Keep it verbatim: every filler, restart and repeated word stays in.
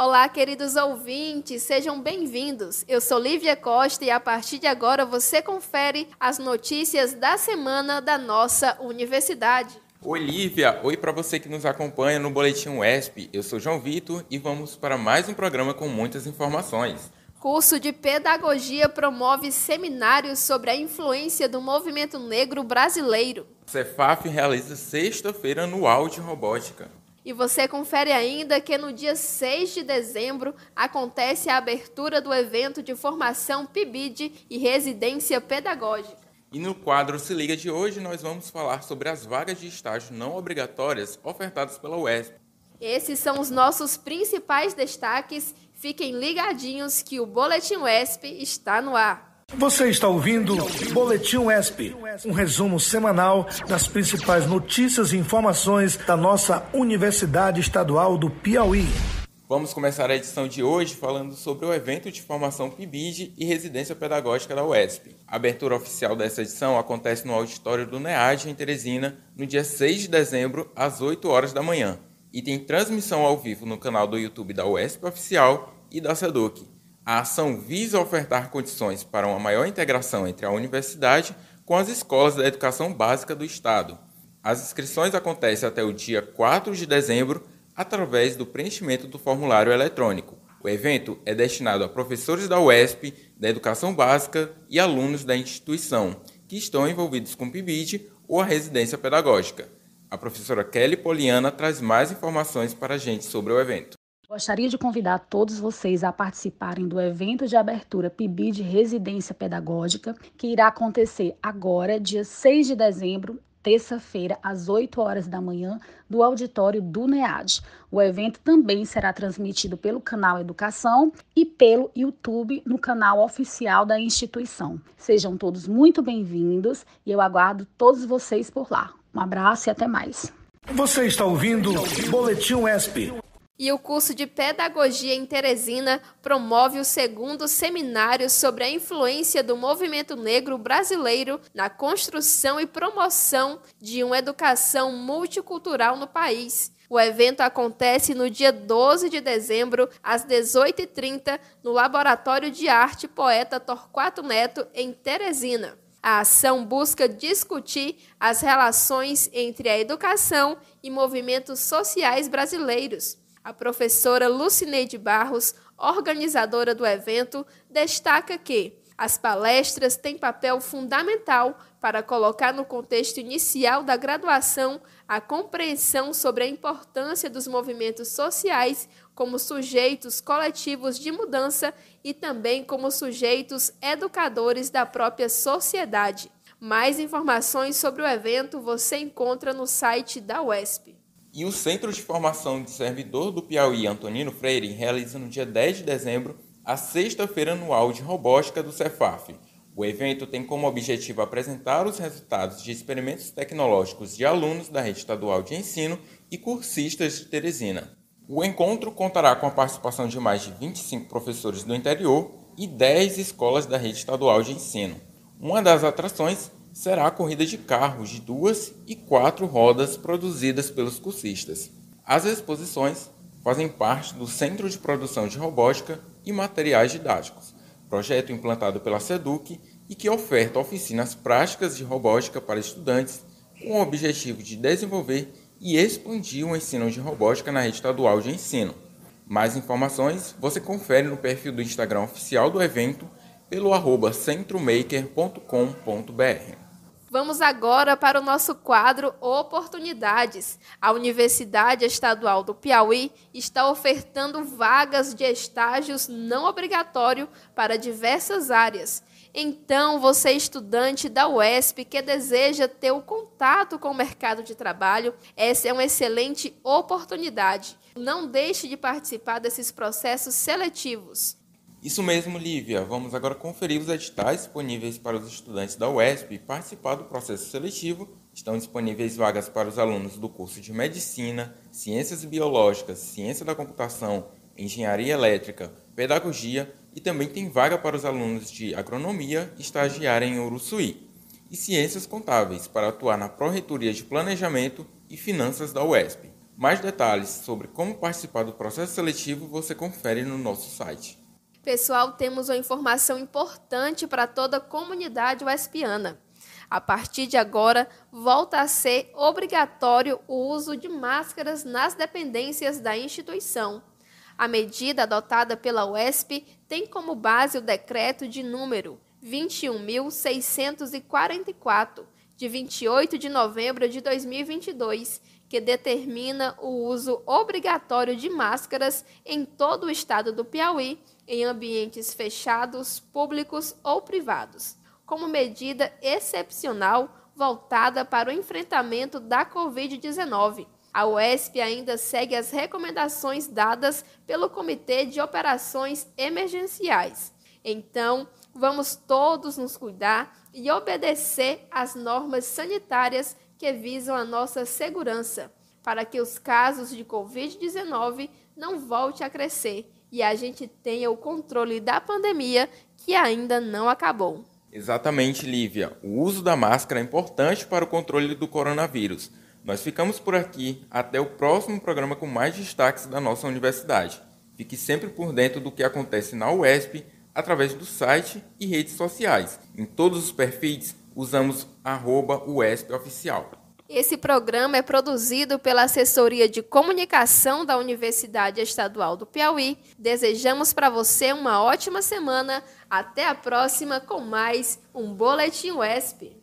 Olá, queridos ouvintes, sejam bem-vindos. Eu sou Lívia Costa e a partir de agora você confere as notícias da semana da nossa universidade. Oi, Lívia. Oi para você que nos acompanha no Boletim U E S P. Eu sou João Vitor e vamos para mais um programa com muitas informações. Curso de Pedagogia promove seminários sobre a influência do movimento negro brasileiro. O Cefaf realiza sexta-feira anual de robótica. E você confere ainda que no dia seis de dezembro acontece a abertura do evento de formação P I B I D e residência pedagógica. E no quadro Se Liga de hoje nós vamos falar sobre as vagas de estágio não obrigatórias ofertadas pela U E S P. Esses são os nossos principais destaques. Fiquem ligadinhos que o Boletim U E S P está no ar. Você está ouvindo o Boletim U E S P, um resumo semanal das principais notícias e informações da nossa Universidade Estadual do Piauí. Vamos começar a edição de hoje falando sobre o evento de formação P I B I D e residência pedagógica da U E S P. A abertura oficial dessa edição acontece no auditório do NEAD, em Teresina, no dia seis de dezembro, às oito horas da manhã. E tem transmissão ao vivo no canal do YouTube da U E S P Oficial e da SEDUC. A ação visa ofertar condições para uma maior integração entre a universidade com as escolas da educação básica do Estado. As inscrições acontecem até o dia quatro de dezembro através do preenchimento do formulário eletrônico. O evento é destinado a professores da U E S P, da educação básica e alunos da instituição que estão envolvidos com P I B I D ou a residência pedagógica. A professora Kelly Poliana traz mais informações para a gente sobre o evento. Gostaria de convidar todos vocês a participarem do evento de abertura P I B I D Residência Pedagógica, que irá acontecer agora, dia seis de dezembro, terça-feira, às oito horas da manhã, do auditório do NEAD. O evento também será transmitido pelo canal Educação e pelo YouTube no canal oficial da instituição. Sejam todos muito bem-vindos e eu aguardo todos vocês por lá. Um abraço e até mais. Você está ouvindo o Boletim U E S P. E o curso de Pedagogia em Teresina promove o segundo seminário sobre a influência do movimento negro brasileiro na construção e promoção de uma educação multicultural no país. O evento acontece no dia doze de dezembro, às dezoito e trinta, no Laboratório de Arte Poeta Torquato Neto, em Teresina. A ação busca discutir as relações entre a educação e movimentos sociais brasileiros. A professora Lucineide Barros, organizadora do evento, destaca que as palestras têm papel fundamental para colocar no contexto inicial da graduação a compreensão sobre a importância dos movimentos sociais como sujeitos coletivos de mudança e também como sujeitos educadores da própria sociedade. Mais informações sobre o evento você encontra no site da U E S P. E o Centro de Formação de Servidor do Piauí, Antonino Freire, realiza no dia dez de dezembro a sexta-feira anual de robótica do Cefaf. O evento tem como objetivo apresentar os resultados de experimentos tecnológicos de alunos da Rede Estadual de Ensino e cursistas de Teresina. O encontro contará com a participação de mais de vinte e cinco professores do interior e dez escolas da Rede Estadual de Ensino. Uma das atrações será a corrida de carros de duas e quatro rodas produzidas pelos cursistas. As exposições fazem parte do Centro de Produção de Robótica e Materiais Didáticos, projeto implantado pela SEDUC e que oferta oficinas práticas de robótica para estudantes com o objetivo de desenvolver e expandir o ensino de robótica na rede estadual de ensino. Mais informações você confere no perfil do Instagram oficial do evento pelo arroba centromaker ponto com ponto br. Vamos agora para o nosso quadro Oportunidades. A Universidade Estadual do Piauí está ofertando vagas de estágios não obrigatórios para diversas áreas. Então, você estudante da U E S P que deseja ter o contato com o mercado de trabalho, essa é uma excelente oportunidade. Não deixe de participar desses processos seletivos. Isso mesmo, Lívia. Vamos agora conferir os editais disponíveis para os estudantes da U E S P participar do processo seletivo. Estão disponíveis vagas para os alunos do curso de Medicina, Ciências Biológicas, Ciência da Computação, Engenharia Elétrica, Pedagogia e também tem vaga para os alunos de Agronomia estagiarem em Uruçuí e Ciências Contábeis para atuar na Pró-Reitoria de Planejamento e Finanças da U E S P. Mais detalhes sobre como participar do processo seletivo você confere no nosso site. Pessoal, temos uma informação importante para toda a comunidade uespiana. A partir de agora, volta a ser obrigatório o uso de máscaras nas dependências da instituição. A medida adotada pela U E S P tem como base o decreto de número vinte e um mil seiscentos e quarenta e quatro, de vinte e oito de novembro de dois mil e vinte e dois, que determina o uso obrigatório de máscaras em todo o estado do Piauí, em ambientes fechados, públicos ou privados, como medida excepcional voltada para o enfrentamento da covid dezenove. A U E S P ainda segue as recomendações dadas pelo Comitê de Operações Emergenciais. Então, vamos todos nos cuidar e obedecer às normas sanitárias que visam a nossa segurança, para que os casos de covid dezenove não voltem a crescer e a gente tenha o controle da pandemia que ainda não acabou. Exatamente, Lívia. O uso da máscara é importante para o controle do coronavírus. Nós ficamos por aqui. Até o próximo programa com mais destaques da nossa universidade. Fique sempre por dentro do que acontece na U E S P através do site e redes sociais. Em todos os perfis, usamos arroba U E S P Oficial. Esse programa é produzido pela Assessoria de Comunicação da Universidade Estadual do Piauí. Desejamos para você uma ótima semana. Até a próxima com mais um Boletim U E S P.